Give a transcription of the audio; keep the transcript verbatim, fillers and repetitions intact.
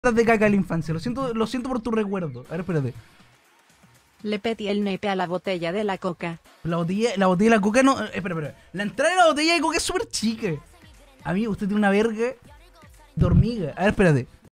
de caca de la infancia. Lo siento, lo siento por tu recuerdo. A ver, espérate. Le petí el nepe a la botella de la coca. La botella, la botella de la coca no. eh, Espera, espera. La entrada de la botella de coca es súper chica. Amigo, usted tiene una verga de hormiga. A ver, espérate.